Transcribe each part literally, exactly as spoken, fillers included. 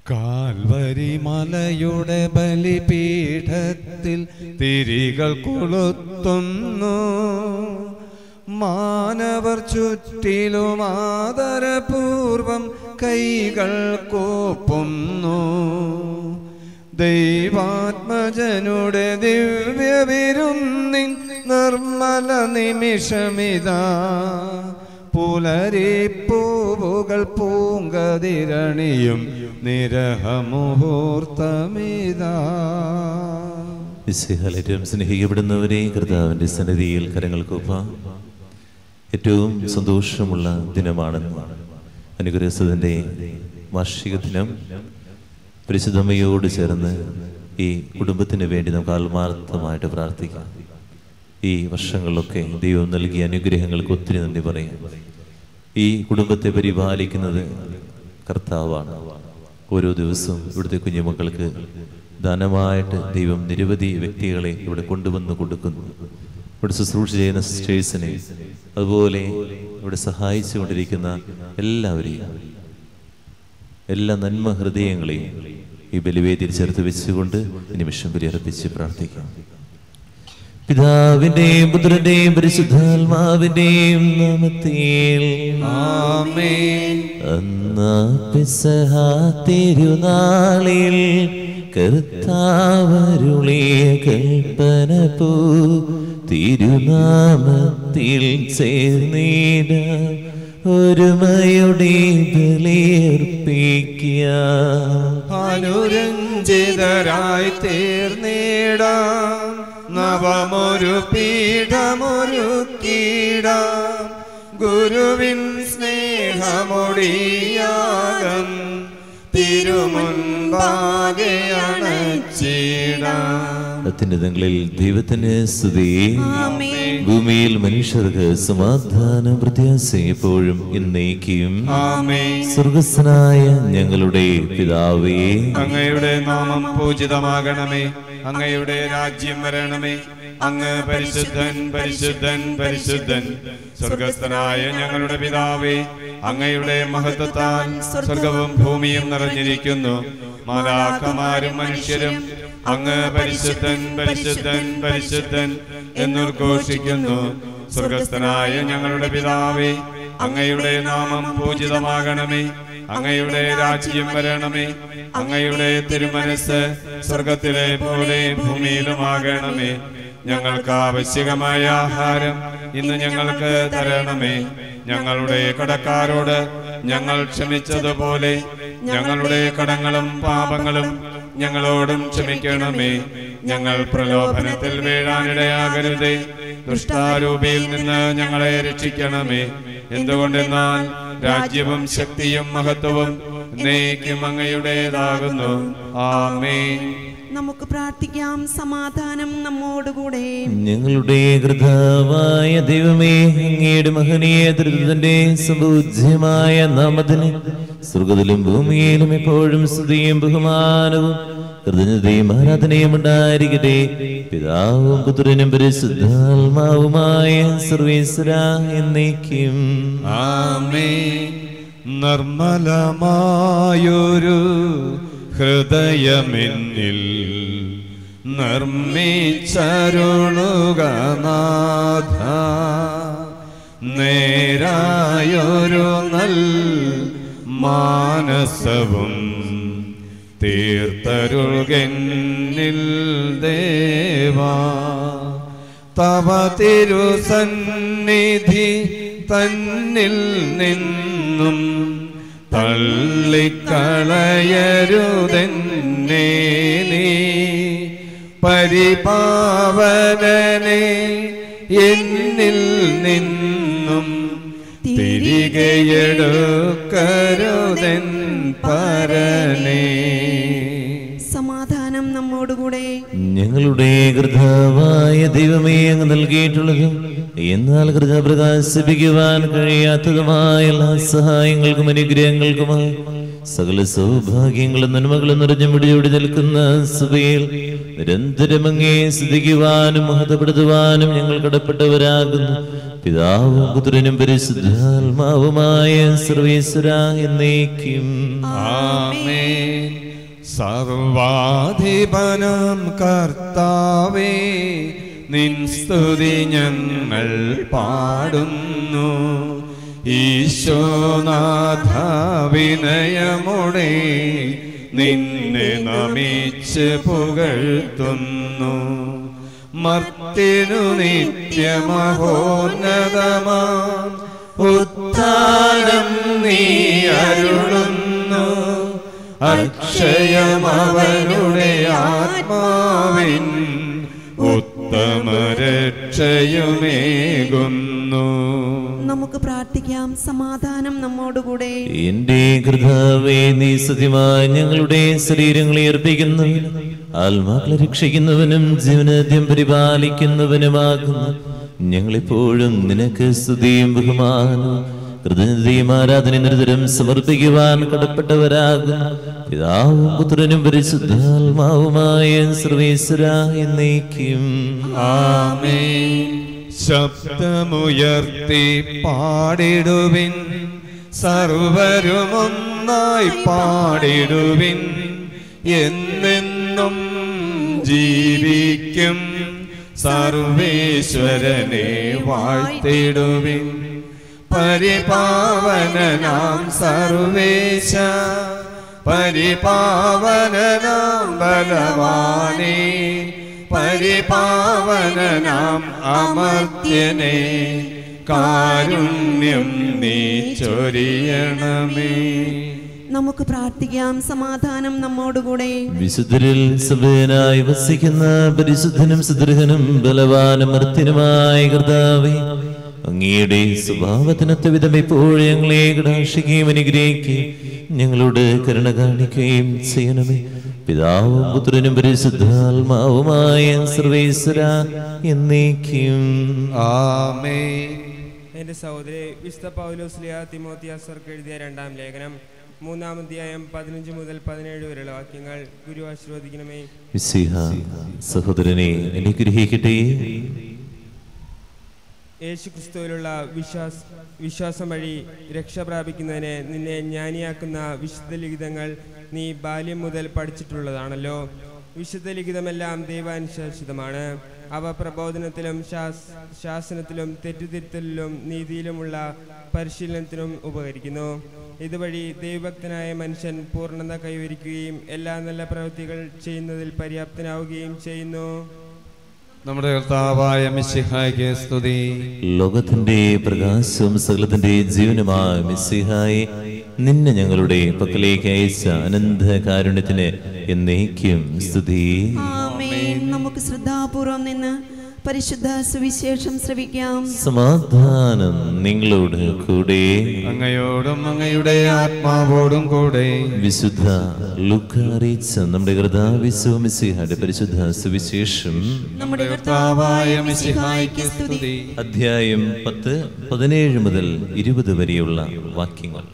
Calvary മലയുടെ ബലിപീഠത്തിൽ തിരികൾ കൊളുത്തുന്നു. മാനവർ ചുറ്റിലും ആദരപൂർവം കൈകൾ കോപ്പുന്നു. ദൈവാത്മജനുടെ ദിവ്യവിരുന്നിൻ നിർമ്മല നിമിഷമിതാ. പുലരിപ്പൂവുകൾ പൂങ്കതിരണിയും നിരഹമുഹൂർത്തമിതാ. ഏറ്റവും സ്നേഹിക്കപ്പെടുന്നവരെ, കർത്താവിൻ്റെ സന്നിധിയിൽ കരങ്ങൾക്കൊപ്പം ഏറ്റവും സന്തോഷമുള്ള ദിനമാണെന്ന് അനുഗ്രഹത്തിൻ്റെ വാർഷിക ദിനം പരിശുദ്ധമ്മയോട് ചേർന്ന് ഈ കുടുംബത്തിന് വേണ്ടി നമുക്ക് ആത്മാർത്ഥമായിട്ട് പ്രാർത്ഥിക്കാം. ഈ വർഷങ്ങളിലൊക്കെ ദൈവം നൽകിയ അനുഗ്രഹങ്ങൾക്ക് ഒത്തിരി നന്ദി പറയാം. ഈ കുടുംബത്തെ പരിപാലിക്കുന്നത് കർത്താവാണ്. ഓരോ ദിവസവും ഇവിടുത്തെ കുഞ്ഞുമക്കൾക്ക് ദാനമായിട്ട് ദൈവം നിരവധി വ്യക്തികളെ ഇവിടെ കൊണ്ടുവന്ന് കൊടുക്കുന്നു. ഇവിടെ ശുശ്രൂഷ ചെയ്യുന്ന സിസ്റ്റേഴ്സിനെ, അതുപോലെ ഇവിടെ സഹായിച്ചു കൊണ്ടിരിക്കുന്ന എല്ലാവരെയും, എല്ലാ നന്മ ഹൃദയങ്ങളെയും ഈ ബലിവേദിയിൽ ചേർത്ത് വെച്ചുകൊണ്ട് നിമിഷം ബലിയർപ്പിച്ച് പ്രാർത്ഥിക്കാം. പിതാവിന്റെയും പുത്രന്റെയും പരിശുദ്ധാത്മാവിന്റെയും നാമത്തിൽ ആമേൻ. അന്നാ പെസഹ തിരുനാളിൽ കർത്താവരുളിയ കൽപ്പന പോ തിരുനാമത്തിൽ ചേർന്നിട ഒരുമയുടെ ബലിയർപ്പിക്കുക. അനുരഞ്ജിതരായി തീർന്നിടാം, നവമൊരു പീഠമൊരുക്കിടാം. ഗുരുവിൻ സ്നേഹമൊടിയാകം തിരുമുൻപാകെ അണച്ചിടാം. അത്യുന്നതങ്ങളിൽ ദൈവത്തിന് സ്തുതി, ഭൂമിയിൽ മനുഷ്യർക്ക് സമാധാനം പ്രത്യാശ എപ്പോഴും എന്നേക്കും. സ്വർഗസ്ഥനായ ഞങ്ങളുടെ പിതാവേ, അങ്ങയുടെ നാമം പൂജിതമാകണമേ. അങ്ങയുടെ രാജ്യം വരണമേ. അങ്ങ് പരിശുദ്ധൻ പരിശുദ്ധൻ പരിശുദ്ധൻ. സ്വർഗസ്ഥനായ ഞങ്ങളുടെ പിതാവേ, അങ്ങയുടെ മഹത്വത്താൽ സ്വർഗവും ഭൂമിയും നിറഞ്ഞിരിക്കുന്നു. മാലാഖമാരും മനുഷ്യരും അങ്ങ് പരിശുദ്ധൻ പരിശുദ്ധൻ പരിശുദ്ധൻ എന്നുദ്ഘോഷിക്കുന്നു. സ്വർഗസ്ഥനായ ഞങ്ങളുടെ പിതാവേ, അങ്ങയുടെ നാമം പൂജിതമാകണമേ. അങ്ങയുടെ രാജ്യം വരണമേ. അങ്ങയുടെ തിരുമനസ് സ്വർഗത്തിലെ പോലെ ഭൂമിയിലുമാകണമേ. ഞങ്ങൾക്ക് ആവശ്യകമായ ആഹാരം ഇന്ന് ഞങ്ങൾക്ക് തരണമേ. ഞങ്ങളുടെ കടക്കാരോട് ഞങ്ങൾ ക്ഷമിച്ചതുപോലെ ഞങ്ങളുടെ കടങ്ങളും പാപങ്ങളും ഞങ്ങളോടും ക്ഷമിക്കണമേ. ഞങ്ങൾ പ്രലോഭനത്തിൽ വീഴാനിടയാകരുതേ. ദുഷ്ടാരൂപിയിൽ നിന്ന് ഞങ്ങളെ രക്ഷിക്കണമേ. എന്തുകൊണ്ടെന്നാൽ രാജ്യവും ശക്തിയും മഹത്വവും എന്നേക്കും അങ്ങയുടേതാകുന്നു. ആമേൻ. നമുക്ക് പ്രാർത്ഥിക്കാം. സമാധാനം നമ്മോടുകൂടെ. ഞങ്ങളുടെ കർത്താവായ ദൈവമേ, അങ്ങയുടെ മഹനീയ ദൃഢത്തിന്റെ സംപൂജ്യമായ നാമത്തിന് സ്വർഗത്തിലും ഭൂമിയിലും എപ്പോഴും സ്തുതിയും ബഹുമാനവും കൃതജ്ഞതയും ആരാധനയും ഉണ്ടായിരിക്കട്ടെ. പിതാവും പുത്രനും പരിശുദ്ധാത്മാവുമായ സർവേശ്വരാ എന്നേക്കും. ആമേൻ. നിർമ്മലമായൊരു ഹൃദയമെന്നിൽ നിർമ്മിച്ചരുളുക നാഥ. നേരായൊരു നൽ മാനസവും തീർത്തരുൾകെന്നിൽ ദേവാ. തവ തിരുസന്നിധി തന്നിൽ നിന്നും തള്ളിക്കളയരുതെന്നേ നീ. പരിപാവനനെ എന്നിൽ നിന്നും തിരികെയെടുക്കരുതെൻ പരനേ. സമാധാനം നമ്മോടുകൂടെ. ഞങ്ങളുടെ കർത്താവായ ദൈവമേ, അങ്ങ് നൽകിയിട്ടുള്ളതും എന്നാൽ കൃത പ്രകാശിപ്പിക്കുവാൻ കഴിയാത്തതുമായ എല്ലാ സഹായങ്ങൾക്കും അനുഗ്രഹങ്ങൾക്കുമായി സകല സൗഭാഗ്യങ്ങളും നന്മകളും നിറഞ്ഞു മുടിയോടി നിൽക്കുന്ന സഭയിൽ നിരന്തരം അങ്ങേ സ്തുതിക്കുവാനും മഹത്വപ്പെടുത്തുവാനും ഞങ്ങൾ കടപ്പെട്ടവരാകുന്നു. പിതാവും പുത്രനും പരിശുദ്ധാത്മാവുമായ സർവേശ്വര എന്നേക്കും. ആമേൻ. സർവാധിപനം കർത്താവേ, നിൻ സ്തുതി ഞങ്ങൾ പാടുന്നു. ഈശോനാഥ വിനയമോടെ നിന്നെ നമിച്ച് പുകഴ്ത്തുന്നു. മർത്യനു നിത്യമഹോന്നതമാം ഉത്ഥാനം നീ അരുളുന്നു. അക്ഷയമവനുടെ ആത്മാവിൻ ഉത്തമ രക്ഷയുമേകുന്നു. നമുക്ക് പ്രാർത്ഥിക്കാം. സമാധാനം നമ്മോടുകൂടെ. എന്റെ കർത്താവേ, നീ സത്യമായി ഞങ്ങളുടെ ശരീരങ്ങളെ അർപ്പിക്കുന്നവനും ആത്മാക്കളെ രക്ഷിക്കുന്നവനും ജീവനാദ്യം പരിപാലിക്കുന്നവനുമാകുന്നു. ഞങ്ങളെപ്പോഴും നിനക്ക് സ്തുതിയും ബഹുമാനവും കൃതജ്ഞതയും ആരാധന നിരന്തരം സമർപ്പിക്കുവാൻ കടപ്പെട്ടവരാകുന്നു. പിതാവും പുത്രനും പരിശുദ്ധാത്മാവുമായ സർവേശ്വര എന്നേക്കും. ആമേൻ. ശബ്ദമുയർത്തി പാടിടുവിൻ, സർവരുമൊന്നായി പാടിടുവിൻ. എന്നെന്നും ജീവിക്കും സർവേശ്വരനെ വാഴ്ത്തിടുവിൻ. പരിപാവനനാം സർവേശ, പരിപാവനനാം ബലവാനേ, പരിപാവനനാം അമർത്യനേ, കാരുണ്യം നീ ചൊരിയണമേ. നമുക്ക് പ്രാർത്ഥിക്കാം. സമാധാനം നമ്മോടുകൂടെ. വിശുദ്ധരിൽ സഭയനായി വസിക്കുന്ന പരിശുദ്ധനും സുദൃഹനും ബലവാനും മർത്യനുമായ കർത്താവേ, അങ്ങയുടെ സ്വഭാവത്തിനൊത്ത വിധം എപ്പോഴും ഞങ്ങളെ കടാക്ഷിക്കുകയും അനുഗ്രഹിക്കുകയും ഞങ്ങളോട് കരുണ കാണിക്കുകയും ചെയ്യണമേ. പിതാവും പുത്രനും പരിശുദ്ധാത്മാവുമായ സർവേശ്വര എന്നേക്കും. ആമേൻ. എന്റെ സഹോദരി വിശുദ്ധ പൗലോസ്ലിയ തിമോത്തിയോസിന് എഴുതിയ രണ്ടാം ലേഖനം മൂന്നാം അധ്യായം പതിനഞ്ച് മുതൽ പതിനേഴ് വരെയുള്ള വാക്യങ്ങൾ ഗുരു ആശീർവദിക്കണമേ. മിശിഹ സഹോദരനെ അനുഗ്രഹിക്കട്ടെ. യേശു ക്രിസ്തുവിലുള്ള വിശ്വാസ വിശ്വാസം വഴി രക്ഷ പ്രാപിക്കുന്നതിന് നിന്നെ ജ്ഞാനിയാക്കുന്ന വിശുദ്ധ ലിഖിതങ്ങൾ നീ ബാല്യം മുതൽ പഠിച്ചിട്ടുള്ളതാണല്ലോ. വിശുദ്ധ ലിഖിതമെല്ലാം ദൈവാനുശാസിതമാണ്. അവ പ്രബോധനത്തിലും ശാസനത്തിലും തെറ്റുതിരുത്തലിലും നീതിയിലുമുള്ള പരിശീലനത്തിനും ഉപകരിക്കുന്നു. ഇതുവഴി ദൈവഭക്തനായ മനുഷ്യൻ പൂർണ്ണത കൈവരിക്കുകയും എല്ലാ നല്ല പ്രവൃത്തികൾ ചെയ്യുന്നതിൽ പര്യാപ്തനാവുകയും ചെയ്യുന്നു. നമ്മുടെ കർത്താവായ മിശിഹായ്ക്ക് സ്തുതി. ലോകത്തിന്റെ പ്രകാശവും സകലത്തിന്റെ ജീവനുമായ മിശിഹായെ, നിന്നെ ഞങ്ങളുടെ പക്കലേക്ക് അയച്ച അനന്ത കാരുണ്യത്തിന് എന്നേക്കും സ്തുതി. ആമേൻ. നമുക്ക് ശ്രദ്ധാപൂർവം നിന്ന് പരിശുദ്ധ സുവിശേഷം ശ്രവിക്കാം. സമാധാനം നിങ്ങളോട് കൂടെ. അങ്ങയോടും അങ്ങയുടെ ആത്മാവോടും കൂടെ. വിശുദ്ധ ലൂക്കാ അറിയിച്ച നമ്മുടെ കർത്താവ് മിശിഹായുടെ പരിശുദ്ധ സുവിശേഷം. നമ്മുടെ കർത്താവായ മിശിഹായ്ക്ക് സ്തുതി. അധ്യായം പത്ത് പതിനേഴ് മുതൽ ഇരുപത് വരെയുള്ള വാക്യങ്ങൾ.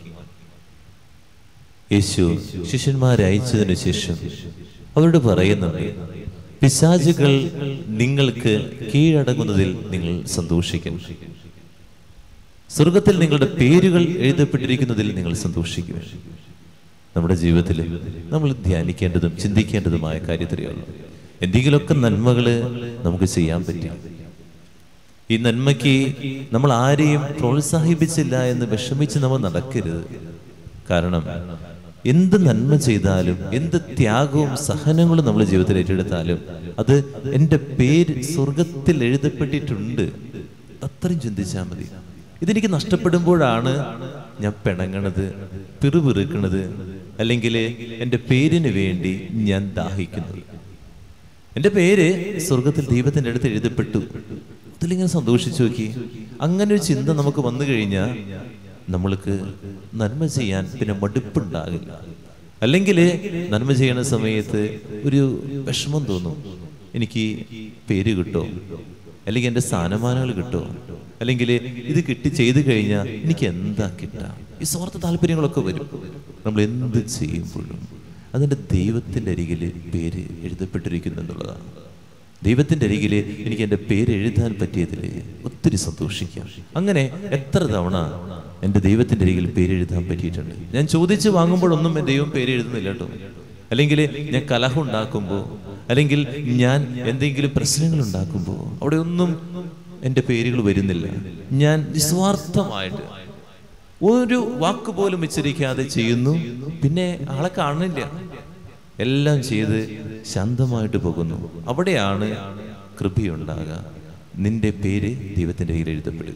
യേശു ശിഷ്യന്മാരെ അയച്ചതിനു ശേഷം അവരോട് പറയുന്നുണ്ട്, പിശാചുകൾ നിങ്ങൾക്ക് കീഴടങ്ങുന്നതിൽ നിങ്ങൾ സന്തോഷിക്കും. സ്വർഗത്തിൽ നിങ്ങളുടെ പേരുകൾ എഴുതപ്പെട്ടിരിക്കുന്നതിൽ നിങ്ങൾ സന്തോഷിക്കും. നമ്മുടെ ജീവിതത്തിൽ നമ്മൾ ധ്യാനിക്കേണ്ടതും ചിന്തിക്കേണ്ടതുമായ കാര്യത്തിലുള്ളൂ. എന്തെങ്കിലുമൊക്കെ നന്മകള് നമുക്ക് ചെയ്യാൻ പറ്റും. ഈ നന്മയ്ക്ക് നമ്മൾ ആരെയും പ്രോത്സാഹിപ്പിച്ചില്ല എന്ന് വിഷമിച്ച് നമ്മൾ നടക്കരുത്. കാരണം എന്ത് നന്മ ചെയ്താലും എന്ത് ത്യാഗവും സഹനങ്ങളും നമ്മൾ ജീവിതത്തിൽ ഏറ്റെടുത്താലും അത് എൻ്റെ പേര് സ്വർഗത്തിൽ എഴുതപ്പെട്ടിട്ടുണ്ട്. അത്രയും ചിന്തിച്ചാൽ മതി. ഇതെനിക്ക് നഷ്ടപ്പെടുമ്പോഴാണ് ഞാൻ പിണങ്ങണത്, പിറുപിറുക്കണത്, അല്ലെങ്കിൽ എൻ്റെ പേരിന് വേണ്ടി ഞാൻ ദാഹിക്കുന്നത്. എൻ്റെ പേര് സ്വർഗത്തിൽ ദൈവത്തിൻ്റെ അടുത്ത് എഴുതപ്പെട്ടു. അതിലിങ്ങനെ സന്തോഷിച്ചു നോക്കി. അങ്ങനെ ഒരു ചിന്ത നമുക്ക് വന്നു കഴിഞ്ഞാൽ നമ്മൾക്ക് നന്മ ചെയ്യാൻ പിന്നെ മടുപ്പുണ്ടാകില്ല. അല്ലെങ്കിൽ നന്മ ചെയ്യുന്ന സമയത്ത് ഒരു വിഷമം തോന്നും. എനിക്ക് പേര് കിട്ടോ, അല്ലെങ്കിൽ എൻ്റെ സ്ഥാനമാനങ്ങൾ കിട്ടോ, അല്ലെങ്കിൽ ഇത് കിട്ടി ചെയ്തു കഴിഞ്ഞാൽ എനിക്ക് എന്താ കിട്ടാം, ഈ സ്വാർത്ഥ താല്പര്യങ്ങളൊക്കെ വരും. നമ്മൾ എന്ത് ചെയ്യുമ്പോഴും അതിൻ്റെ ദൈവത്തിൻ്റെ അരികിൽ പേര് എഴുതപ്പെട്ടിരിക്കുന്നു എന്നുള്ളതാണ്. ദൈവത്തിൻ്റെ അരികിൽ എനിക്ക് എൻ്റെ പേര് എഴുതാൻ പറ്റിയതിൽ ഒത്തിരി സന്തോഷിക്കാം. അങ്ങനെ എത്ര തവണ എൻ്റെ ദൈവത്തിൻ്റെ അരികിൽ പേരെഴുതാൻ പറ്റിയിട്ടുണ്ട്. ഞാൻ ചോദിച്ച് വാങ്ങുമ്പോഴൊന്നും എൻ്റെ ദൈവം പേര് എഴുതുന്നില്ല കേട്ടോ. അല്ലെങ്കിൽ ഞാൻ കലഹം ഉണ്ടാക്കുമ്പോൾ, അല്ലെങ്കിൽ ഞാൻ എന്തെങ്കിലും പ്രശ്നങ്ങൾ ഉണ്ടാക്കുമ്പോൾ അവിടെ ഒന്നും എൻ്റെ പേരുകൾ വരുന്നില്ല. ഞാൻ നിസ്വാർത്ഥമായിട്ട് ഒരു വാക്ക് പോലും ഉച്ചരിക്കാതെ ചെയ്യുന്നു. പിന്നെ ആളെ കാണുന്നില്ല, എല്ലാം ചെയ്ത് ശാന്തമായിട്ട് പോകുന്നു. അവിടെയാണ് കൃപയുണ്ടാകുക. നിന്റെ പേര് ദൈവത്തിൻ്റെ കയ്യിൽ എഴുതപ്പെടുക.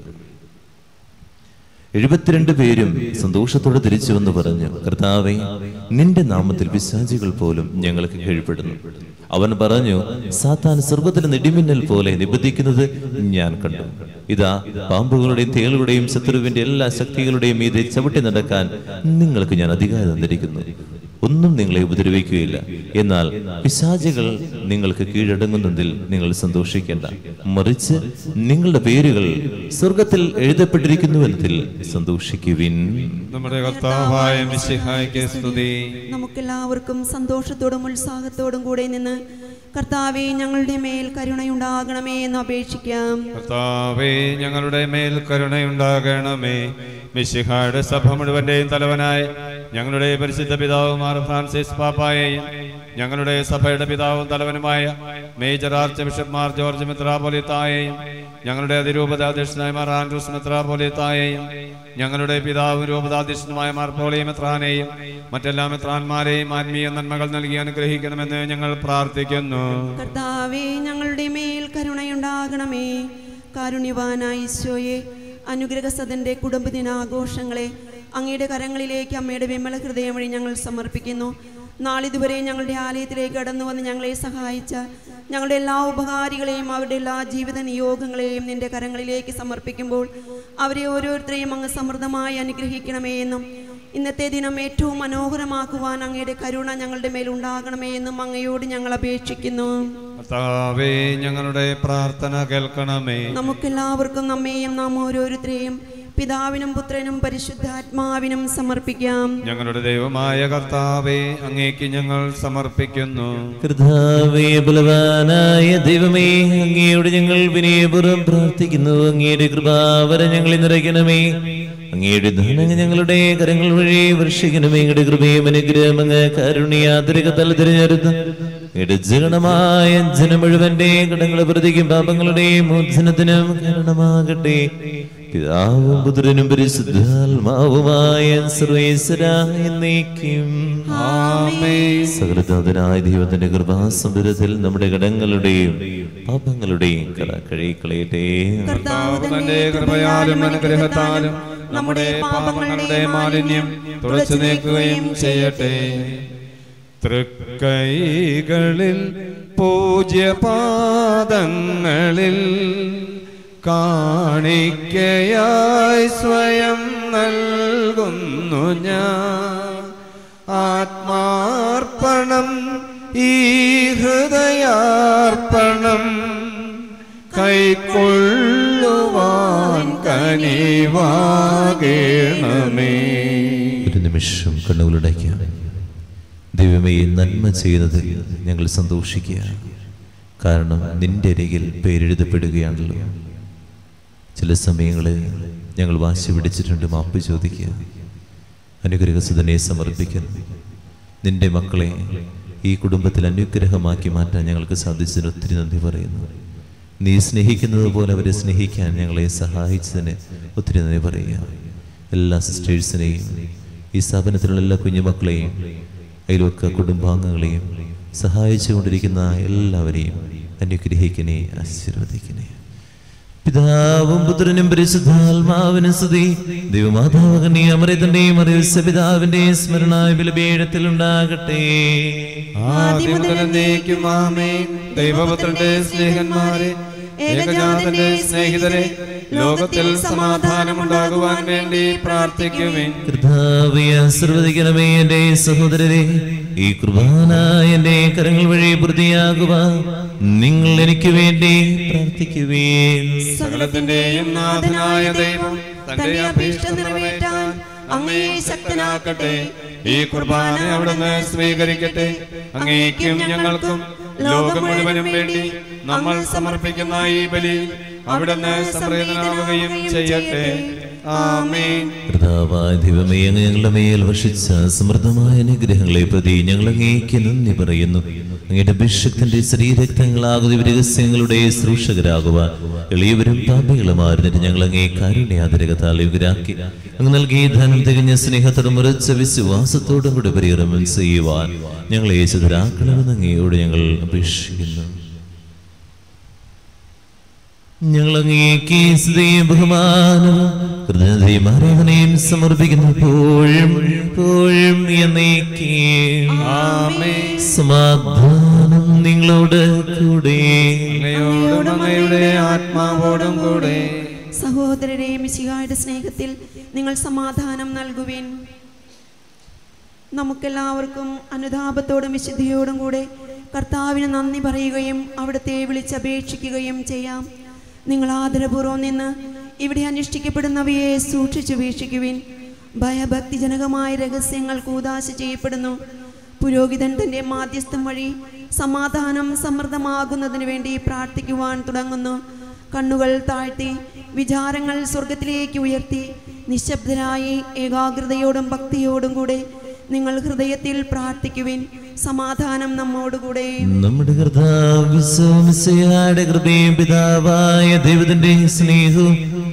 എഴുപത്തിരണ്ട് പേരും സന്തോഷത്തോടെ തിരിച്ചു വന്ന് പറഞ്ഞു, കർത്താവേ, നിന്റെ നാമത്തിൽ പിശാചുകൾ പോലും ഞങ്ങൾക്ക് കീഴ്പ്പെടുന്നു. അവൻ പറഞ്ഞു, സാത്താൻ സ്വർഗ്ഗത്തിലെ നെടിമിന്നൽ പോലെ നിബന്ധിക്കുന്നത് ഞാൻ കണ്ടു. ഇതാ, പാമ്പുകളുടെയും തേളുകളുടെയും ശത്രുവിന്റെ എല്ലാ ശക്തികളുടെയും മീതെ ചവിട്ടി നടക്കാൻ നിങ്ങൾക്ക് ഞാൻ അധികാരം തന്നിരിക്കുന്നു. ഒന്നും നിങ്ങളെ ഉപദ്രവിക്കുകയില്ല. എന്നാൽ പിശാചുകൾ നിങ്ങൾക്ക് കീഴടങ്ങുന്നതിൽ നിങ്ങൾ സന്തോഷിക്കേണ്ട, മറിച്ച് നിങ്ങളുടെ പേരുകൾ സ്വർഗത്തിൽ എഴുതപ്പെട്ടിരിക്കുന്നുവെന്നതിൽ സന്തോഷിക്കുവിൻ. നമ്മുടെ കർത്താവായ മിശിഹായ്ക്ക് സ്തുതി. നമുക്കെല്ലാവർക്കും സന്തോഷത്തോടും ഉത്സാഹത്തോടും കൂടെ നിന്ന് കർത്താവേ, ഞങ്ങളുടെ മേൽ കരുണയുണ്ടാകണമേ എന്ന് അപേക്ഷിക്കാം. കർത്താവേ, ഞങ്ങളുടെ മേൽ കരുണയുണ്ടാകണമേ. മിശിഹായുടെ സഭ മുഴുവന്റെയും തലവനായ ഞങ്ങളുടെ പരിശുദ്ധ പിതാവ് മാർ ഫ്രാൻസിസ് പാപ്പായെയും ഞങ്ങളുടെ സഭയുടെ പിതാവും തലവനുമായ major archbishop Mar George മെത്രാപ്പൊലീത്തായെയും ഞങ്ങളുടെ അതിരൂപതാധ്യക്ഷനായ മാർ ആൻഡ്രൂസ് മെത്രാപ്പൊലീത്തായെയും ഞങ്ങളുടെ പിതാവും രൂപതാധ്യക്ഷനുമായ മാർ പോളി മെത്രാനെയും മറ്റെല്ലാ മെത്രാന്മാരെയും ആത്മീയ നന്മകൾ നൽകി അനുഗ്രഹിക്കണമെന്ന് ഞങ്ങൾ പ്രാർത്ഥിക്കുന്നു. കർത്താവേ, ഞങ്ങളുടെ മേൽ കരുണയുണ്ടാകണമേ. കാരുണ്യവാനായ ഈശോയെ, അനുഗ്രഹസദന്റെ കുടുംബദിനാഘോഷങ്ങളെ അങ്ങയുടെ കരങ്ങളിലേക്ക് അമ്മയുടെ വിമല ഹൃദയം വഴി ഞങ്ങൾ സമർപ്പിക്കുന്നു. നാളിതുവരെ ഞങ്ങളുടെ ആലയത്തിലേക്ക് കടന്നു വന്ന് ഞങ്ങളെ സഹായിച്ച ഞങ്ങളുടെ എല്ലാ ഉപകാരികളെയും അവരുടെ എല്ലാ ജീവിത നിയോഗങ്ങളെയും നിന്റെ കരങ്ങളിലേക്ക് സമർപ്പിക്കുമ്പോൾ അവരെ ഓരോരുത്തരെയും അങ്ങ് സമൃദ്ധമായി അനുഗ്രഹിക്കണമേ എന്നും ഇന്നത്തെ ദിനം ഏറ്റവും മനോഹരമാക്കുവാൻ അങ്ങയുടെ കരുണ ഞങ്ങളുടെ മേൽ ഉണ്ടാകണമേ എന്നും അങ്ങയോട് ഞങ്ങൾ അപേക്ഷിക്കുന്നു. കർത്താവേ, ഞങ്ങളുടെ പ്രാർത്ഥന കേൾക്കണമേ. നമുക്കെല്ലാവർക്കും നമ്മെയും നാം ഓരോരുത്തരെയും പിതാവിനും പുത്രനും പരിശുദ്ധാത്മാവിനും സമർപ്പിക്കാം. ഞങ്ങളുടെ ദൈവമായ കർത്താവേ, അങ്ങേക്ക് ഞങ്ങൾ സമർപ്പിക്കുന്നു. കർത്താവേ, ബലവാനായ ദൈവമേ, അങ്ങയോട് ഞങ്ങൾ വിനയപൂർവ്വം പ്രാർത്ഥിക്കുന്നു. അങ്ങയുടെ കൃപാവരം ഞങ്ങളെ നിറയ്ക്കണമേ. അങ്ങയുടെ ധനം ഞങ്ങളുടെ കരങ്ങൾ വഴി വർഷിക്കണമേ. അങ്ങയുടെ കൃപയും അനുഗ്രഹം അങ്ങ് കാരുണ്യാതിരകത്താൽ തിരഞ്ഞെടുത്ത് ഇടജഗണമായ ജനം മുഴുവന്റെ കടങ്ങളെ പ്രതിക്കും പാപങ്ങളുടെയും മോചനത്തിനും കാരണമാകട്ടെ. പിതാവും പുത്രനും പരിശുദ്ധാത്മാവുമായ സർവേശ്വരായ എന്നേക്കും ആമേൻ. സകലനാഥനായ ദൈവത്തിന്റെ കൃപാസമ്പരത്തിൽ നമ്മുടെ കടങ്ങളുടെയും പാപങ്ങളുടെയും കട കഴുകിക്കളയട്ടെ. കർത്താവ് തന്റെ കൃപയാലും അനുഗ്രഹത്താലും നമ്മുടെ പാപങ്ങളുടെ മാലിന്യം തുടച്ചു നീക്കുകയും ചെയ്യട്ടെ. തൃക്കൈകളിൽ പൂജ്യപാദങ്ങളിൽ കാണിക്കയായി സ്വയം നൽകുന്നു ഞാൻ. ആത്മാർപ്പണം, ഈ ഹൃദയാർപ്പണം കൈക്കൊള്ളുവാൻ കനിവാകണമേ. ഒരു നിമിഷം കണ്ണുകളുടയ്ക്കാം. ദൈവമേ, നന്മ ചെയ്യുന്നതിൽ ഞങ്ങൾ സന്തോഷിക്കുക. കാരണം നിന്റെ അരികിൽ പേരെഴുതപ്പെടുകയാണല്ലോ. ചില സമയങ്ങളിൽ ഞങ്ങൾ വാശി പിടിച്ചിട്ടുണ്ട്, മാപ്പ് ചോദിക്കുക. അനുഗ്രഹസുതനെ സമർപ്പിക്കുന്നു. നിന്റെ മക്കളെ ഈ കുടുംബത്തിൽ അനുഗ്രഹമാക്കി മാറ്റാൻ ഞങ്ങൾക്ക് സാധിച്ചതിന് ഒത്തിരി നന്ദി പറയുന്നു. നീ സ്നേഹിക്കുന്നത് പോലെ അവരെ സ്നേഹിക്കാൻ ഞങ്ങളെ സഹായിച്ചതിന് ഒത്തിരി നന്ദി പറയുക. എല്ലാ സിസ്റ്റേഴ്സിനെയും ഈ സ്ഥാപനത്തിലുള്ള എല്ലാ കുഞ്ഞുമക്കളെയും അതിലൊക്കെ കുടുംബാംഗങ്ങളെയും സഹായിച്ചു കൊണ്ടിരിക്കുന്ന എല്ലാവരെയും അനുഗ്രഹിക്കണേ, ആശീർവദിക്കണേ. പിതാവും പുത്രനും പരിശുദ്ധാത്മാവിനും സ്തുതി. ദൈവമാതാവകനെ അമൃതന്റെയും അറിവിച്ച പിതാവിന്റെയും സ്മരണ ബലിപീഠത്തിൽ ഉണ്ടാകട്ടെ. ദൈവപുത്രന്റെ സ്നേഹന്മാരെ, ഏകജാതന്റെ സ്നേഹിതരെ, ലോകത്തിൽ സമാധാനമുണ്ടാകുവാൻ വേണ്ടി പ്രാർത്ഥിക്കുവിൻ. കർത്താവേ, ആശീർവദിക്കണമേ എന്റെ സഹോദരരെ. ഈ കുർബാന എന്റെ കരങ്ങൾ വഴി പൂർത്തിയാകുവാൻ നിങ്ങൾ എനിക്ക് വേണ്ടി പ്രാർത്ഥിക്കുവേൻ. സകലത്തിന്റെയും നാഥനായ ദൈവം തന്റെ അഭീഷ്ട നിറവേറ്റാൻ അങ്ങയെ ശക്തനാക്കട്ടെ. ഈ കുർബാന അവിടുന്ന് സ്വീകരിക്കട്ടെ. അങ്ങേക്കും ഞങ്ങൾക്കും ലോകം മുഴുവനും വേണ്ടി നമ്മൾ സമർപ്പിക്കുന്ന ഈ ബലി അവിടുന്ന് സംപ്രീതനാവുകയും ചെയ്യട്ടെ. ആമേൻ. കർത്താവായ ദൈവമേ, അങ്ങ് ഞങ്ങളുടെ മേൽ വർഷിച്ച സമൃദ്ധമായ അനുഗ്രഹങ്ങളെ പ്രതി ഞങ്ങൾ അങ്ങേക്ക് നന്ദി പറയുന്നു. അങ്ങയുടെ അഭിഷക്തന്റെ ശരീരക്തങ്ങളാകുന്ന രഹസ്യങ്ങളുടെ ശുശ്രൂഷകരാകുവാൻ എളിയവരും പാപികളുമായിരുന്നിട്ട് ഞങ്ങൾ അങ്ങേ കാരുണ്യാതിരകത്താൽ യുഗരാക്കി അങ്ങ് നൽകിയ ധനം തികഞ്ഞ സ്നേഹത്തോടും ഉറച്ച വിശ്വാസത്തോടും കൂടി പരികർമ്മം ചെയ്യുവാൻ ഞങ്ങളെ യേശുദ്ധരാക്കണമെന്ന് അങ്ങയോട് ഞങ്ങൾ അപേക്ഷിക്കുന്നു. ഞങ്ങൾ അങ്ങേക്ക് സ്തുതിയും ബഹുമാനവും കൃതജ്ഞതയും ആരാധനയും സമർപ്പിക്കുന്നു എപ്പോഴും എപ്പോഴും എന്നേക്കും. ആമേൻ. സമാധാനം നിങ്ങളോട് കൂടെ, അങ്ങയോടും അങ്ങയുടെ ആത്മാവോടും കൂടെ. സഹോദരരെ, മിശിഹായുടെ സ്നേഹത്തിൽ നിങ്ങൾ സമാധാനം നൽകുവിൻ. നമുക്കെല്ലാവർക്കും അനുതാപത്തോടും വിശുദ്ധിയോടും കൂടെ കർത്താവിന് നന്ദി പറയുകയും അവിടുത്തെ വിളിച്ചപേക്ഷിക്കുകയും ചെയ്യാം. നിങ്ങൾ ആദരപൂർവ്വം നിന്ന് ഇവിടെ അനുഷ്ഠിക്കപ്പെടുന്നവയെ സൂക്ഷിച്ചു വീക്ഷിക്കുവിൻ. ഭയഭക്തിജനകമായ രഹസ്യങ്ങൾ കൂദാശ ചെയ്യപ്പെടുന്നു. പുരോഹിതൻ തൻ്റെ മാധ്യസ്ഥം വഴി സമാധാനം സമൃദ്ധമാകുന്നതിന് വേണ്ടി പ്രാർത്ഥിക്കുവാൻ തുടങ്ങുന്നു. കണ്ണുകൾ താഴ്ത്തി വിചാരങ്ങൾ സ്വർഗത്തിലേക്ക് ഉയർത്തി നിശബ്ദരായി ഏകാഗ്രതയോടും ഭക്തിയോടും കൂടെ നിങ്ങൾ ഹൃദയത്തിൽ പ്രാർത്ഥിക്കുവിൻ. സമാധാനം നമ്മോടുകൂടെ. നമ്മുടെ കർത്താവിന്റെ കൃപയും പിതാവായ ദൈവത്തിന്റെ സ്നേഹവും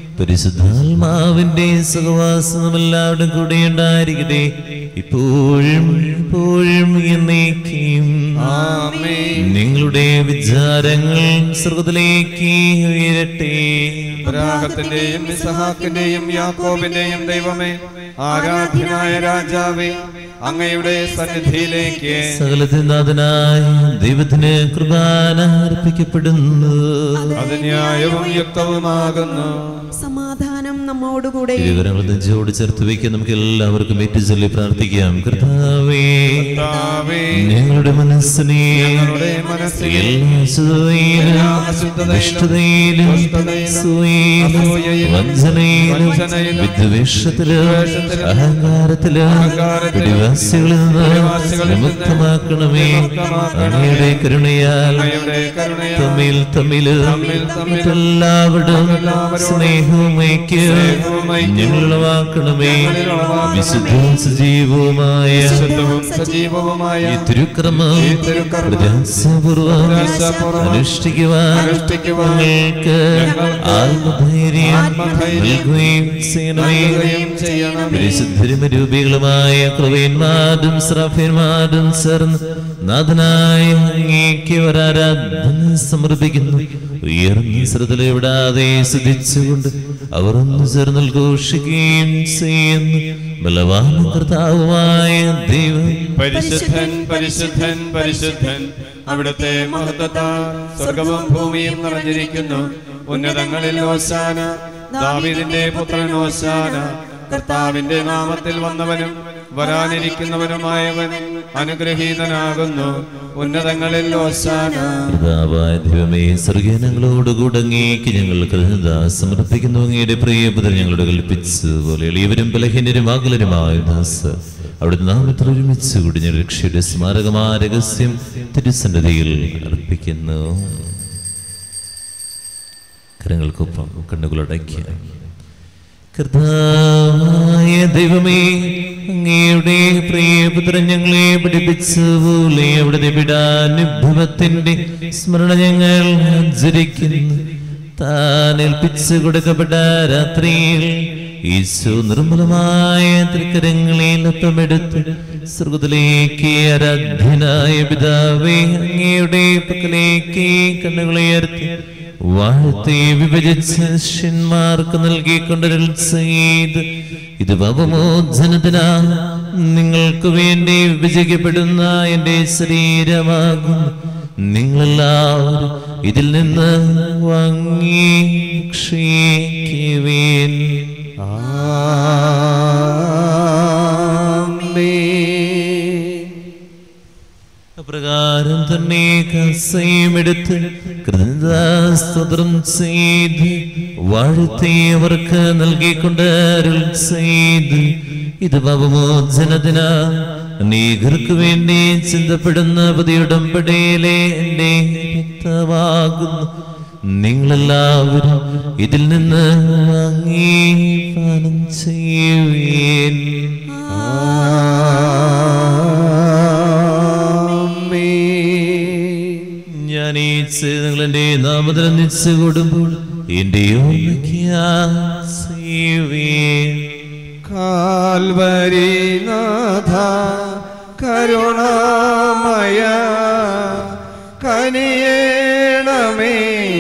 പരിശുദ്ധാത്മാവിന്റെ സഹവാസം എല്ലാവരും കൂടെ ഉണ്ടായിരിക്കട്ടെ, ഇപ്പോഴും എപ്പോഴും എന്നേക്കും. ആമേൻ. നിങ്ങളുടെ വിചാരങ്ങൾ സ്വർഗ്ഗത്തിലേക്ക് ഉയരട്ടെ. അബ്രാഹത്തിന്റെയും ഇസ്ഹാക്കിന്റെയും യാക്കോബിന്റെയും ദൈവമേ, ആരാധ്യനായ രാജാവേ, അങ്ങയുടെ സന്നിധിയിലേക്ക് സകലത്തിനാഥനായ ദൈവത്തിന് കുർബാന അർപ്പിക്കപ്പെടുന്നു. അത് ന്യായവും യുക്തവുമാകുന്നു. സമാധാനം നമ്മോടുകൂടെ. ഇരുകരങ്ങൾ നെഞ്ചോട് ചേർത്ത് വയ്ക്കാൻ നമുക്ക് എല്ലാവർക്കും ഏറ്റുചൊല്ലി പ്രാർത്ഥിക്കാം. കർത്താവേ, ഞങ്ങളുടെ മനസ്സിനെ ഞങ്ങളുടെ മനസ്സിനെ എല്ലാ അശുദ്ധതയിലും ദുഷ്ടതയിലും അസൂയയിലും വഞ്ചനയിലും വിദ്വേഷത്തിലും അഹങ്കാരത്തിലും പിടിവാസികളിൽ നിന്ന് വിമുക്തമാക്കണമേ. അങ്ങയുടെ കരുണയാൽ തമ്മിൽ തമ്മില് മറ്റെല്ലാവരും സ്നേഹവും ഐക്യവും ഞങ്ങളുളവാക്കണമേ. വിശുദ്ധവും സജീവവുമായ സജീവവുമായ ഈ തിരുക്രമം പ്രയാസപൂർവ്വം അനുഷ്ഠിക്കുവാൻ ഞങ്ങൾക്ക് ആത്മധൈര്യം നൽകുകയും ചെയ്യണമേ. പരിശുദ്ധരൂപികളുമായ കൃപയന്മാരും ശ്രഫന്മാരും ചേർന്ന് നാഥനായ അങ്ങേക്ക് ഒരാരാധന സമർപ്പിക്കുന്നു. ഉയർന്ന ശ്രദ്ധ വിടാതെ സ്തുതിച്ചുകൊണ്ട് അവർ ഒന്ന് ചേർന്ന് ഘോഷിക്കുകയും ചെയ്യുന്നു. ബലവാനും കർത്താവുമായ ദൈവം പരിശുദ്ധൻ പരിശുദ്ധൻ പരിശുദ്ധൻ, അവിടുത്തെ മഹത്വത്താൽ സ്വർഗവും ഭൂമിയും നിറഞ്ഞിരിക്കുന്നു. ഉന്നതങ്ങളിൽ ഹോശാന, ദാവീദിന്റെ പുത്രൻ ഹോശാന. കർത്താവിന്റെ നാമത്തിൽ വന്നവനും വരാനിരിക്കുന്നവനുമായവൻ അനുഗ്രഹീതനാകുന്നു. ഉന്നതങ്ങളിൽ ഹോശാന. പിതാവായ ദൈവമേ, സ്വർഗീയങ്ങളോടുകൂടെ അങ്ങേക്ക് ഞങ്ങൾ കൃതജ്ഞത സമർപ്പിക്കുന്നു. അങ്ങയുടെ പ്രിയപുത്രൻ ഞങ്ങളോട് കൽപ്പിച്ചതുപോലെ എളിയവരും ബലഹീനരും ആകുലരുമായ ദാസ് അവിടുത്തെ നാമത്തിൽ ഒരുമിച്ച് കൂടി ഞങ്ങൾ രക്ഷയുടെ സ്മാരകമായ രഹസ്യം തിരുസന്നിധിയിൽ അർപ്പിക്കുന്നു. കരങ്ങൾക്കൊപ്പം കണ്ണുകളടയ്ക്കുക. കർത്താവായ ദൈവമേ, അങ്ങയുടെ പ്രിയപുത്രൻ ഞങ്ങളെ പഠിപ്പിച്ചതുപോലെ അവിടുത്തെ പീഡാനുഭവത്തിന്റെ സ്മരണ ഞങ്ങൾ ആചരിക്കുന്നു. താൻ ഏൽപ്പിച്ചു കൊടുക്കപ്പെട്ട രാത്രിയിൽ ഈശോ നിർമ്മലമായ തൃക്കരങ്ങളിൽ ഒപ്പമെടുത്ത് സ്വർഗ്ഗത്തിലേക്ക് ആരാധ്യനായ പിതാവേ, അങ്ങയുടെ പക്കലേക്ക് കണ്ണുകളുയർത്തി വാഴ്ത്തി വിഭജിച്ച് ശിഷ്യന്മാർക്ക് നൽകിക്കൊണ്ടൊരു ചെയ്ത്, ഇത് പാപമോചനത്തിനാ നിങ്ങൾക്ക് വേണ്ടി വിഭജിക്കപ്പെടുന്ന എന്റെ ശരീരമാകും. നിങ്ങളെല്ലാവരും ഇതിൽ നിന്ന് വാങ്ങി ഭക്ഷിക്കുവിൻ. അപ്രകാരം തന്നെ കസയുമെടുത്ത് കൃതജ്ഞതാസ്തോത്രം ചെയ്ത് വാഴ്ത്തി അവർക്ക് നൽകിക്കൊണ്ട് അരുൾ ചെയ്ത്, ഇത് പാപമോചനത്തിനാ അനേകർക്ക് വേണ്ടി ചിന്തപ്പെടുന്ന പുതിയ ഉടമ്പടിയിലെ എൻ്റെ രക്തമാകുന്നു. നിങ്ങളെല്ലാവരും ഇതിൽ നിന്ന് വാങ്ങി പാനം ചെയ്യുവീൻ. ഞാൻ ഈ നിങ്ങൾ എൻ്റെ നാമത്തിൽ നിശ്ചയ കൊടുമ്പോൾ എൻ്റെ കാൽവരിനാഥ കരുണാമയ കനിയേണമേ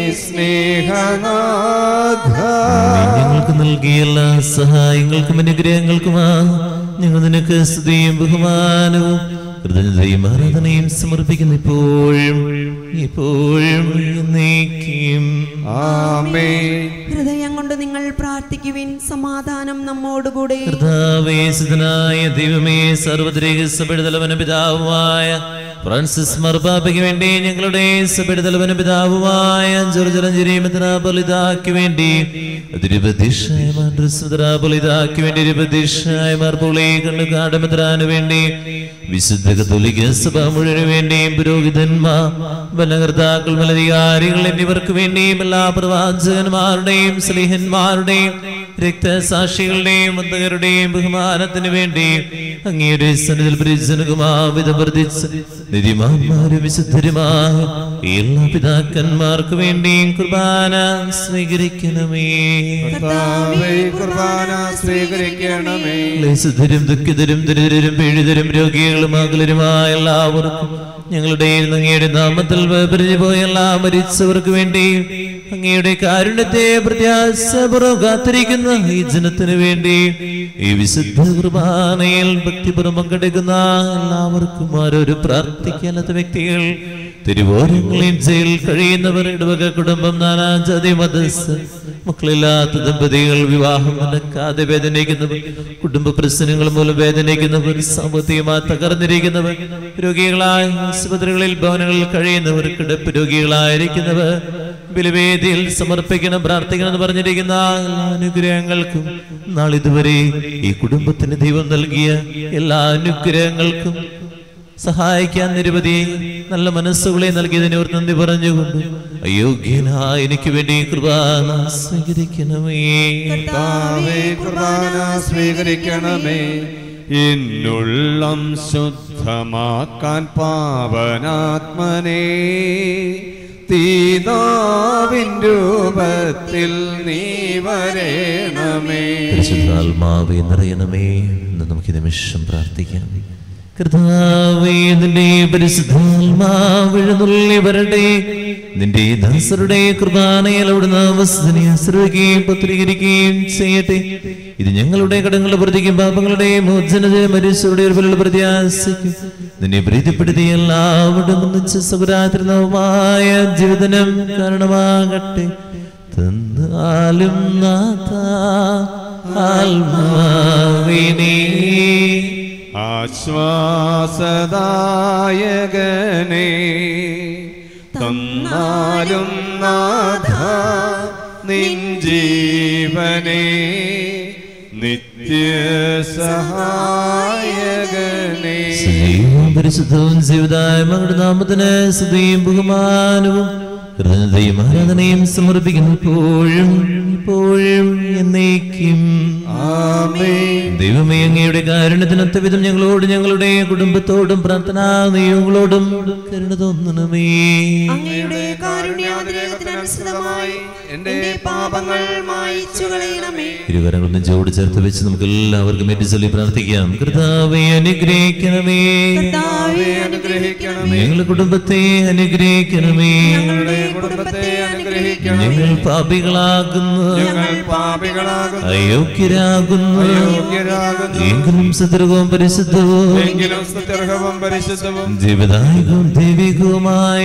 സ്നേഹനാഥ. ഞങ്ങൾക്ക് നൽകിയ എല്ലാ സഹായങ്ങൾക്കും അനുഗ്രഹങ്ങൾക്കുമാ ഞങ്ങൾ നിനക്ക് സ്തുതിയും ബഹുമാനവും കൃതജ്ഞതയും ആരാധനയും സമർപ്പിക്കുന്നു ഇപ്പോഴും ഇപ്പോഴും എന്നേക്കും. ആമേൻ. ഹൃദയം കൊണ്ട് നിങ്ങൾ പ്രാർത്ഥിക്കുവിൻ. സമാധാനം നമ്മോടുകൂടെ. കർത്താവേ, സുതനായ ദൈവമേ, സർവ്വത്രിക സഭയുടെ തലവന പിതാവുമായ ഫ്രാൻസിസ് മാർപ്പാപ്പയ്ക്ക് വേണ്ടി ഞങ്ങളുടെ സഭയുടെ തലവന പിതാവുമായ ജോർജറഞ്ചിരിമത്രാപൊലിതാക്ക് വേണ്ടി അതിരുപതിഷായ മാർദ്രസ്മത്രാപൊലിതാക്ക് വേണ്ടി ഇരുപതിഷായ മാർപ്പോളെ കണ്ണുകാടമെത്രാന് വേണ്ടി വിശുദ്ധ കത്തോലിക്ക സഭ മുഴുവന് വേണ്ടിയും പുരോഹിതന്മാർ, ഭരണകർത്താക്കൾ, മേലധികാരികൾ എന്നിവർക്ക് വേണ്ടിയും എല്ലാ പ്രവാചകന്മാരുടെയും സ്ലീഹന്മാരുടെയും രക്തസാക്ഷികളുടെയും വന്ദകരുടെയും ബഹുമാനത്തിന് വേണ്ടി അങ്ങയുടെ സന്നിധിയിൽ പരിജനകുമാവിധം വർദ്ധിച്ച് നിധിമാന്മാരും വിശുദ്ധരുമായ എല്ലാ പിതാക്കന്മാർക്ക് വേണ്ടിയും കുർബാന സ്വീകരിക്കണമേ. കുർബാന സ്വീകരിക്കണമേ. ക്ലേശിതരും ദുഃഖിതരും ദരിദ്രരും പീഡിതരും രോഗികളും അകലരുമായ എല്ലാവർക്കും ഞങ്ങളുടെ അങ്ങയുടെ നാമത്തിൽ വേർപിരിഞ്ഞു പോയ എല്ലാ മരിച്ചവർക്ക് വേണ്ടി അങ്ങയുടെ കാരുണ്യത്തെ പ്രത്യാശപൂർവ്വം കാത്തിരിക്കുന്ന ഈ ജനത്തിന് വേണ്ടി ഈ വിശുദ്ധ കുർബാനയിൽ ഭക്തിപൂർവ്വം പങ്കെടുക്കുന്ന എല്ലാവർക്കും ഓരോരു പ്രാർത്ഥിക്കാത്ത വ്യക്തികൾ, തിരുവോരങ്ങളിൽ ജയിലിൽ കഴിയുന്നവർ, ഇടവക കുടുംബം, നാനാജാതി മതസ്ഥർ, മക്കളില്ലാത്ത ദമ്പതികൾ, വിവാഹം നടക്കാതെ വേദനിക്കുന്നവർ, കുടുംബ പ്രശ്നങ്ങൾ മൂലം വേദനിക്കുന്നവർ, സാമ്പത്തികമായി തകർന്നിരിക്കുന്നവർ, രോഗികളായ ആശുപത്രികളിൽ ഭവനങ്ങളിൽ കഴിയുന്നവർ, കിടപ്പ് രോഗികളായിരിക്കുന്നവർ, ബലിവേദിയിൽ സമർപ്പിക്കണം പ്രാർത്ഥിക്കണം എന്ന് പറഞ്ഞിരിക്കുന്ന എല്ലാ അനുഗ്രഹങ്ങൾക്കും നാളിതുവരെ ഈ കുടുംബത്തിന് ദൈവം നൽകിയ എല്ലാ അനുഗ്രഹങ്ങൾക്കും സഹായിക്കാൻ നിരവധി നല്ല മനസ്സുകളെ നൽകിയതിനെ ഓർത്ത് നന്ദി പറഞ്ഞുകൊണ്ട് അയോഗ്യനായ എനിക്ക് വേണ്ടി കുർബാന സ്വീകരിക്കണമേ. കുർബാന സ്വീകരിക്കണമേ. എന്നുള്ളം ശുദ്ധമാക്കാൻ പാവനാത്മനെ തീതാവിൻ രൂപത്തിൽ നീ വരേണമേ. പരിശുദ്ധാത്മാവേ നിറയണമേ എന്ന് നമുക്ക് ഈ നിമിഷം പ്രാർത്ഥിക്കാം. കർത്താവേ, നിന്റെ പരിശുദ്ധാത്മാവ് എഴുന്നള്ളി വരട്ടെ. നിന്റെ ദാസരുടെ കുർബാനയിൽ അവിടുന്ന് വസ്തുതനെ ആശ്രയിക്കുകയും പത്രീകരിക്കുകയും ചെയ്യട്ടെ. ഇത് ഞങ്ങളുടെ കടങ്ങളുടെ പ്രതിക്കും പാപങ്ങളുടെ മോചനത്തെ മരിച്ചവരുടെ ഒരു പ്രത്യാശിക്കും നിന്നെ പ്രീതിപ്പെടുത്തി എല്ലാവരും ഒന്നിച്ച് സുഖരാത്രിനവുമായ ജീവിതനം കാരണമാകട്ടെ. തന്നാലും നാഥാ ആത്മാവിനേ ആശ്വാസദായകനേ, തന്നാലും നാഥ നിൻ ജീവനേ, നിത്യസഹായകനേ. പരിശുദ്ധവും ജീവിതായ മകളുടെ നാമത്തിന് സ്തുതിയും ബഹുമാനവും ഹൃദയം ആരാധനയും സമർപ്പിക്കുന്നു ഇപ്പോഴും ഇപ്പോഴും എന്നേക്കും. ദൈവമേ, അങ്ങയുടെ കാരുണ്യത്തിനൊത്ത വിധം ഞങ്ങളോട് ഞങ്ങളുടെ കുടുംബത്തോടും പ്രാർത്ഥനാ നിയോഗങ്ങളോടും കരുണ തോന്നണമേ. അങ്ങയുടെ കാരുണ്യാതിരേകത്തിനനുസൃതമായി എന്റെ പാപങ്ങൾ മായിച്ചു കളയണമേ. ഇരുവരങ്ങൾ നെഞ്ചോട് ചേർത്ത് വെച്ച് നമുക്ക് എല്ലാവർക്കും ഏറ്റു ചൊല്ലി പ്രാർത്ഥിക്കാം. കർത്താവേ അനുഗ്രഹിക്കണമേ, ഞങ്ങളുടെ കുടുംബത്തെ അനുഗ്രഹിക്കണമേ. ഞങ്ങൾ പാപികളാകുന്നു, അയോഗ്യരാകുന്നു, എങ്കിലും സത്യവും പരിശുദ്ധവും ജീവദായകവും ദൈവികവുമായ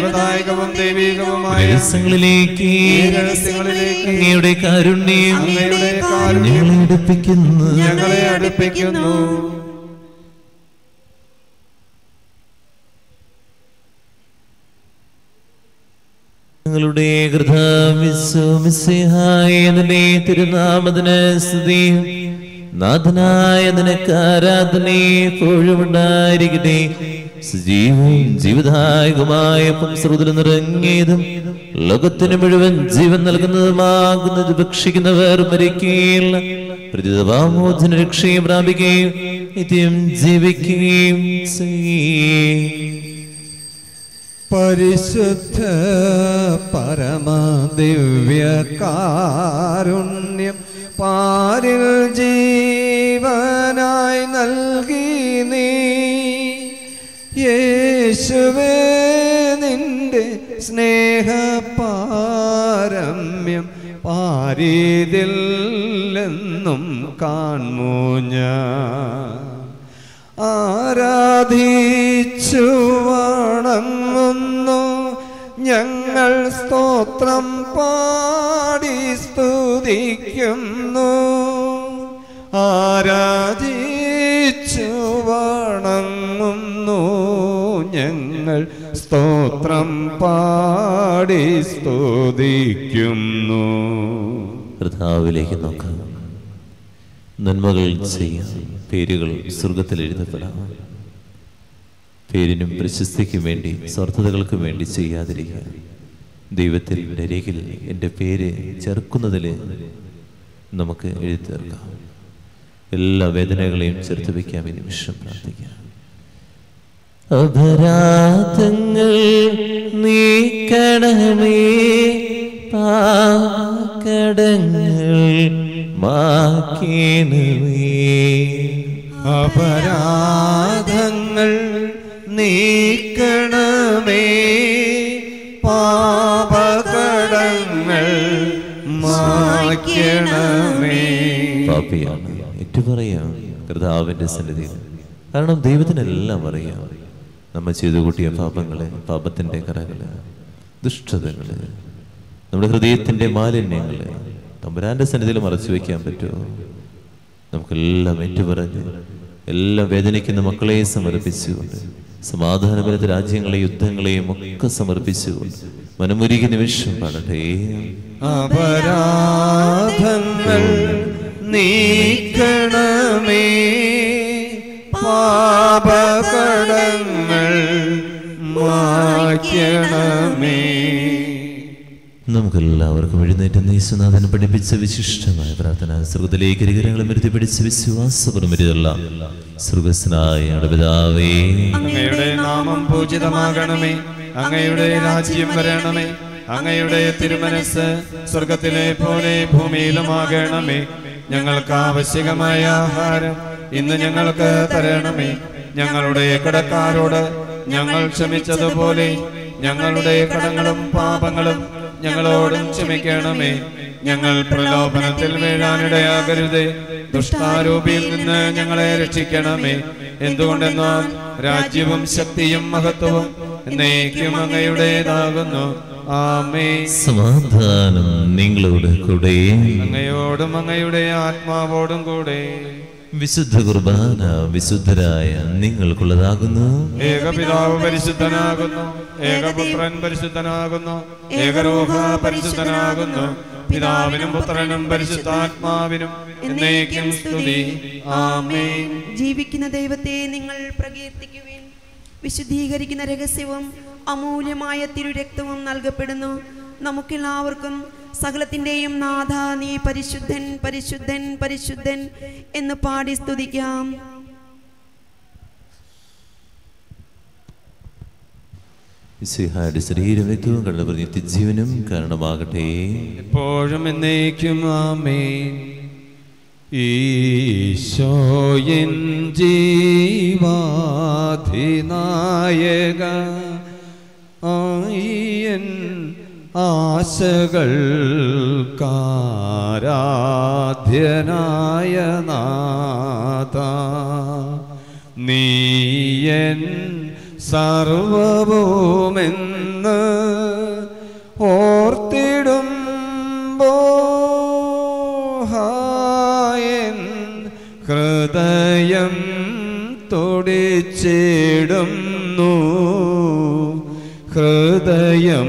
രഹസ്യങ്ങളിലേക്ക് അങ്ങയുടെ കാരുണ്യം ഞങ്ങളെ അടുപ്പിക്കുന്നു. ഞങ്ങളെ അടുപ്പിക്കുന്നു. ഞങ്ങളുടെ കർത്താവിന്റെ തിരുനാമത്തിന് സ്തുതി. നാഥനായ നിനക്ക് ആരാധനയെ എപ്പോഴും ഉണ്ടായിരിക്കട്ടെ. സജീവവും ജീവിതായകമായ സ്രോതൽ നിറങ്ങിയതും ലോകത്തിന് മുഴുവൻ ജീവൻ നൽകുന്നതുമാകുന്നത് ഭക്ഷിക്കുന്നവർ മരിക്കുകയില്ല, പ്രതിതവാമോചന രക്ഷയും പ്രാപിക്കുകയും നിത്യം ജീവിക്കുകയും ചെയ്യും. പരിശുദ്ധ പരമദിവ്യകാരുണ്യം പാരിൽ ജീവനായി നൽകി നീ യേശുവേ, നിന്റെ സ്നേഹപാരമ്യം പാരിതില്ലെന്നും കാൺമൂ ഞാൻ. ആരാധിച്ചു വണങ്ങുന്നു ഞങ്ങൾ, സ്തോത്രം പാടി സ്തുതിക്കുന്നു. ആരാധിച്ചു വണങ്ങുന്നു ഞങ്ങൾ, സ്തോത്രം പാടി സ്തുതിക്കുന്നു. കർത്താവിലേക്ക് നോക്കാം. നന്മകൾ ചെയ്യാം, പേരുകൾ സ്വർഗത്തിൽ എഴുതപ്പെടാം. പേരിനും പ്രശസ്തിക്കും വേണ്ടി സ്വാർത്ഥതകൾക്കും വേണ്ടി ചെയ്യാതിരിക്കുക. ദൈവത്തിൻ്റെ അരികിൽ എൻ്റെ പേര് ചേർക്കുന്നതിൽ നമുക്ക് എഴുതി തീർക്കാം. എല്ലാ വേദനകളെയും ചേർത്ത് വയ്ക്കാം. ഈ നിമിഷം പ്രാർത്ഥിക്കാം. അപരാധങ്ങൾ നീക്കണമേ, പാകടങ്ങൾ മാക്കണമേ. അപരാധങ്ങൾ നീക്കണമേ, പാപകടങ്ങൾ മായ്ക്കണമേ. പാപിയാണ്, ഏറ്റുപറയാം കർത്താവിൻ്റെ സന്നിധിയിൽ. കാരണം ദൈവത്തിനെല്ലാം അറിയാം. നമ്മൾ ചെയ്തു കൂട്ടിയ പാപങ്ങള്, പാപത്തിൻ്റെ കറകള്, ദുഷ്ടതകള്, നമ്മുടെ ഹൃദയത്തിൻ്റെ മാലിന്യങ്ങള് തമ്പുരാന്റെ സന്നിധിയിൽ മറച്ചു വയ്ക്കാൻ പറ്റുമോ? നമുക്കെല്ലാം ഏറ്റുപറഞ്ഞ് എല്ലാം വേദനിക്കുന്ന മക്കളെ സമർപ്പിച്ചുകൊണ്ട്, സമാധാനപരത്തെ രാജ്യങ്ങളെയും യുദ്ധങ്ങളെയും ഒക്കെ സമർപ്പിച്ചുകൊണ്ട് മനമുരുകി നിമിഷം പാടട്ടെ. അപരാധങ്ങൾ നീക്കണമേ, പാപകടങ്ങൾ മായ്ക്കണമേ. നമുക്കെല്ലാവർക്കും എഴുന്നേറ്റ് യേശുനാഥൻ പഠിപ്പിച്ച വിശിഷ്ടമായ പ്രാർത്ഥന സ്വർഗ്ഗത്തിലേക്ക് ഇരുകരങ്ങളും വരുത്തി പിടിച്ച് വിശ്വാസപരമരുതല്ല. സ്വർഗ്ഗസ്ഥനായ പിതാവേ, അങ്ങയുടെ നാമം പൂജിതമാകണമേ, അങ്ങയുടെ രാജ്യം വരണമേ, അങ്ങയുടെ തിരുമനസ് സ്വർഗത്തിലെ പോലെ ഭൂമിയിലുമാകണമേ. ഞങ്ങൾക്ക് ആവശ്യകമായ ആഹാരം ഇന്ന് ഞങ്ങൾക്ക് തരണമേ. ഞങ്ങളുടെ കടക്കാരോട് ഞങ്ങൾ ക്ഷമിച്ചതുപോലെ ഞങ്ങളുടെ കടങ്ങളും പാപങ്ങളും ഞങ്ങളോടും ക്ഷമിക്കണമേ. ഞങ്ങൾ പ്രലോഭനത്തിൽ വീഴാനിടയാകരുതേ, ദുഷ്ടാരൂപിയിൽ നിന്ന് ഞങ്ങളെ രക്ഷിക്കണമേ. എന്തുകൊണ്ടെന്നാൽ രാജ്യവും ശക്തിയും മഹത്വവും എന്നേക്കും അങ്ങയുടേതാകുന്നു. ആമേൻ. സമാധാനം നിങ്ങളോട് കൂടെ, അങ്ങയോടും അങ്ങയുടെ ആത്മാവോടും കൂടെ. വിശുദ്ധ കുർബാന വിശുദ്ധരായ നിങ്ങൾക്കുള്ളതാകുന്നു. ഏകപിതാവ് പരിശുദ്ധനാകുന്നു, ഏകപുത്രൻ പരിശുദ്ധനാകുന്നു, ഏകരൂഹ പരിശുദ്ധനാകുന്നു. പിതാവിനും പുത്രനും പരിശുദ്ധാത്മാവിനും എന്നേക്കും സ്തുതി. ആമേൻ. ജീവിക്കുന്ന ദൈവത്തെ നിങ്ങൾ പ്രകീർത്തിക്കുവിൻ. വിശുദ്ധീകരിക്കുന്ന രഹസ്യവും അമൂല്യമായ തിരുരക്തവും നൽകപ്പെടുന്നു. നമുക്കെല്ലാവർക്കും സകലത്തിൻ്റെയും നാഥ, നീ പരിശുദ്ധൻ പരിശുദ്ധൻ പരിശുദ്ധൻ എന്ന് പാടി സ്തുതിക്കാം. ശരീരം വ്യക്തവും കടന്നു നിത്യജീവനും കാരണമാകട്ടെ, എപ്പോഴും എന്നേക്കും. ആമേൻ. ഈശോയിൻ ജീവാധിനായക ആയിൻ ആശകൾക്കാരാധ്യനായ നാഥ, നീയൻ സർവവുമെന്ന് ഓർത്തിടുമ്പോ ഹായൻ ഹൃദയം തുടിച്ചിടുന്നു, ഹൃദയം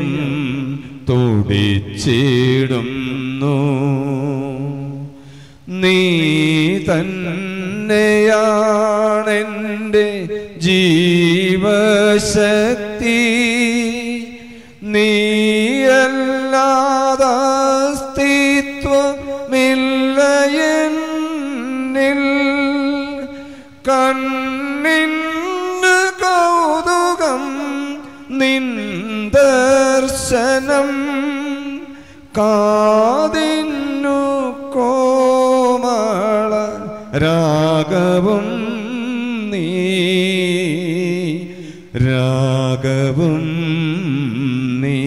തുടിച്ചിടുന്നു. നീ തന്നെയാണെൻ്റെ ജീവശക്തി, നീയല്ലാതെ അസ്തിത്വമില്ല എന്നിൽ. കണ്ണിന് കൗതുകം നിൻ ദർശനം, കാതിന്നു കോമള രാഗവും നീ, രാഗവും നീ.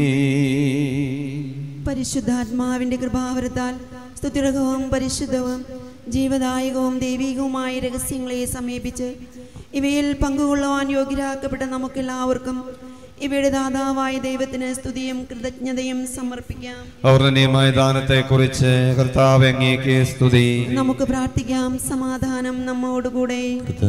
പരിശുദ്ധാത്മാവിന്റെ കൃപാവരത്താൽ സ്തുതിർഹവും പരിശുദ്ധവും ജീവദായകവും ദൈവികവുമായ രഹസ്യങ്ങളെ സമീപിച്ച് ഇവയിൽ പങ്കുകൊള്ളുവാൻ യോഗ്യരാക്കപ്പെട്ട നമുക്കെല്ലാവർക്കും ഇവയുടെ ദാതാവായ ദൈവത്തിന് സ്തുതിയും കൃതജ്ഞതയും സമർപ്പിക്കാം. ഔർണനീയമായ ദാനത്തെക്കുറിച്ച് കർത്താവ് അങ്ങേക്ക് സ്തുതി. നമുക്ക് പ്രാർത്ഥിക്കാം. സമാധാനം നമ്മോടുകൂടെ.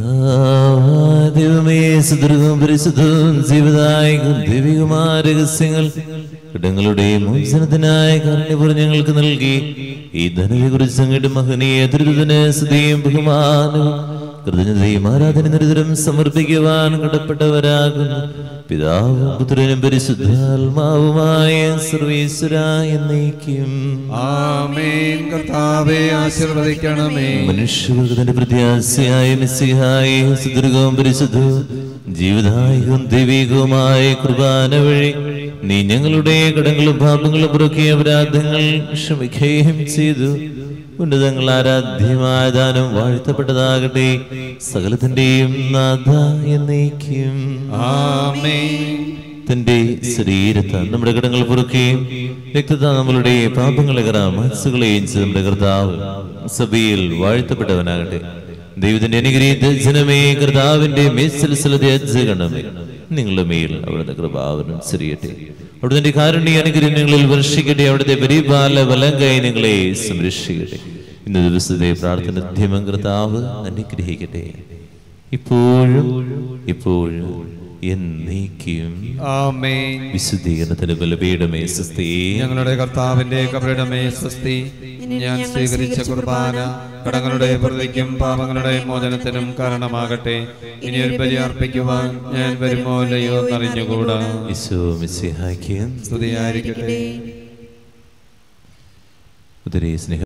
ദൈവമേ, സുദൃഢവും പരിശുദ്ധവും ജീവദായകവും ദൈവികമായ രഹസ്യങ്ങൾ ഇടങ്ങളുടെ മോചനത്തിനായ കാരുണ്യപൂർവ്വം ഞങ്ങൾക്ക് നൽകി ഈ ധനത്തെ കുറിച്ച് അങ്ങയുടെ മഹനീയ ദുരിതത്തിന് സ്തുതിയും ബഹുമാനവും കൃതജ്ഞതയും ആരാധന നിരന്തരം സമർപ്പിക്കുവാൻ കടപ്പെട്ടവരാകുന്നു. പിതാവും പുത്രനും പരിശുദ്ധാത്മാവുമായ സർവീശ്വര എന്നേക്കും ആമേൻ. കർത്താവേ ആശീർവദിക്കണമേ. മനുഷ്യവർഗത്തിന്റെ പ്രത്യാശയായ മെസ്സിഹായ സുദീർഘവും പരിശുദ്ധവും ജീവദായകവും ദൈവികവുമായ കുർബാന വഴി നീ ഞങ്ങളുടെ കടങ്ങളും പാപങ്ങളും പുറക്കിയ അപരാധങ്ങൾ ക്ഷമിക്കുകയും ചെയ്തു. ഉന്നതങ്ങൾ ആരാധ്യമായ ദാനം വാഴ്ത്തപ്പെട്ടതാകട്ടെ. സകലത്തിന്റെയും നാഥ എന്നേക്കും ആമേൻ. തന്റെ ശരീരത്താൽ നമ്മുടെ കടങ്ങൾ പൊറുക്കുകയും രക്തത്താൽ നമ്മളുടെ പാപങ്ങളെ മനസ്സുകളെയും നമ്മുടെ കർത്താവ് സഭയിൽ വാഴ്ത്തപ്പെട്ടവനാകട്ടെ. ദൈവത്തിന്റെ അനുഗ്രഹീത ജനമേ, കർത്താവിന്റെ മേൽസലസലതയജഗണമേ, നിങ്ങളുടെ മേൽ അവിടുത്തെ കൃപാവനം ചെറിയട്ടെ. അവിടുത്തെ കാരുണ്യ അനുഗ്രഹങ്ങളിൽ വർഷിക്കട്ടെ. അവിടുത്തെ പരിപാല വലങ്കൈ നിങ്ങളെ സംരക്ഷിക്കട്ടെ. ഇന്ന് ദിവസത്തെ പ്രാർത്ഥന ധ്യമം കർത്താവ് അനുഗ്രഹിക്കട്ടെ, ഇപ്പോഴും ഇപ്പോഴും എന്നേക്കും ആമേൻ. വിശുദ്ധീകരണത്തിന്റെ ബലപീഠമേ സ്വസ്തി. ഞങ്ങളുടെ കർത്താവിന്റെ കബറിടമേ സ്വസ്തി. ഞാൻ സ്വീകരിച്ച കുർബാന കടങ്ങളുടെ പ്രതിക്കും പാപങ്ങളുടെ മോചനത്തിനും കാരണമാകട്ടെ. ഇനിയൊരു ബലി അർപ്പിക്കുവാൻ ഞാൻ വരുമോ അല്ലയോ എന്നറിഞ്ഞുകൂടാ. ഈശോ മിശിഹായ്ക്ക് സ്തുതിയായിരിക്കട്ടെ. ഉദരേ സ്നേഹ